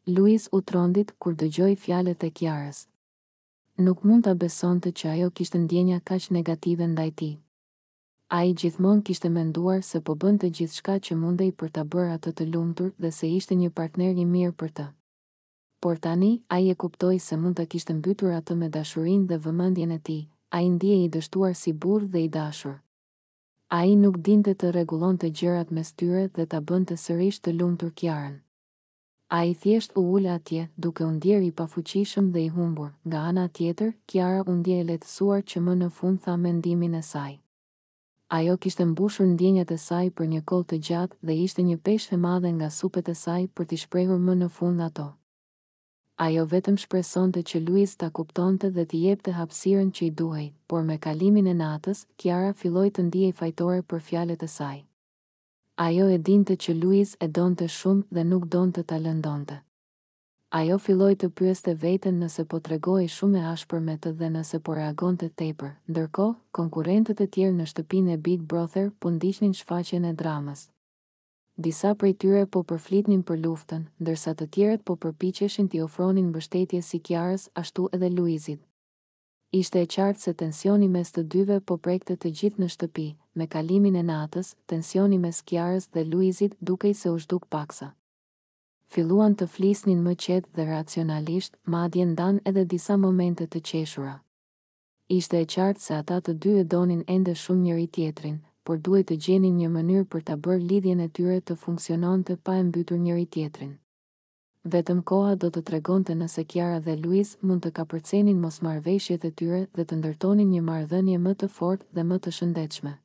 Luiz u trondit kur dëgjoi fjalët e Kiarës. Nuk mund ta besonte që ajo kishte ndjenja kaq negative ndaj tij. Ai gjithmonë kishte menduar se po bënte gjithçka që mundej për ta bërë atë të lumtur dhe se ishte një partner i mirë për të. Por tani, ai e kuptoi se mund ta kishte mbytur atë me dashurinë dhe vëmendjen e tij. Ai ndjehej i dështuar si burr dhe i dashur. Ai nuk dinte të rregullonte gjërat mes tyre dhe ta bënte sërish të lumtur Kiarën. Ai thjesht u ul atje, duke u ndjerë i pafuqishëm dhe i humbur. Nga ana tjetër, Kiara u ndje e lehtësuar që më në fund tha mendimin e saj. Ajo kishte mbushur ndjenjat e saj për një kohë të gjatë dhe ishte një peshë e madhe nga supet e saj për t'i shprehur më në fund ato. Ajo vetëm shpresonte që Luiz ta kuptonte dhe t'i jepte hapësirën që i duhej, por me kalimin e natës, Kiara filloi të ndihej fajtore për fjalët e saj. Ajo e dinte që Luiz e donte shumë dhe nuk donte ta lëndonte. Ajo filloi të pyeste veten nëse po tregohej shumë e ashpër me të dhe nëse po reagonte tepër. Ndërkohë, konkurrentët e tjerë në shtëpinë e Big Brother po ndiqnin shfaqjen e dramës. Disa prej tyre po përflitnin për luftën, ndërsa të tjerët po përpiqeshin t'i ofronin mbështetje si Kiarës ashtu edhe Luizit. Ishte e qartë se tensioni mes të dyve po prekte të gjithë në shtëpi. Me kalimin e natës, tensioni mes Kiarës dhe Luizit dukej se u zhduk paksa. Filluan të flisnin më qetë dhe racionalisht, madje ndan edhe disa momente të qeshura. Ishte e qartë se ata të dy e donin ende shumë njëri tjetrin, por duhet të gjenin një mënyrë për ta bërë lidhjen e tyre të funksiononte pa e mbytur njëri tjetrin. Vetëm koha do të tregonte nëse Kiara dhe Luiz mund të kapërcenin mosmarrëveshjet e tyre dhe të ndërtonin një marrëdhënie më të fortë dhe më të shëndetshme.